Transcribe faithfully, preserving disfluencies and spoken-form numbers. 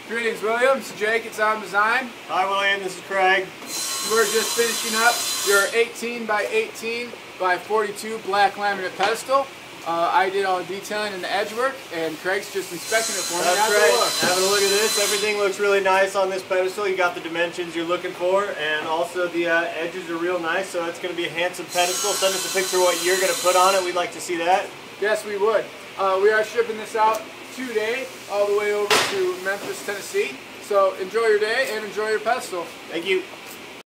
Greetings, William. This is Jake at Sound Design. Hi, William. This is Craig. We're just finishing up your eighteen by eighteen by forty-two black laminate pedestal. Uh, I did all the detailing and the edge work, and Craig's just inspecting it for me. That's Have right. a look. Having a look at this. Everything looks really nice on this pedestal. You got the dimensions you're looking for, and also the uh, edges are real nice, so it's going to be a handsome pedestal. Send us a picture of what you're going to put on it. We'd like to see that. Yes, we would. Uh, we are shipping this out today all the way over to Memphis, Tennessee. So enjoy your day and enjoy your pedestal. Thank you.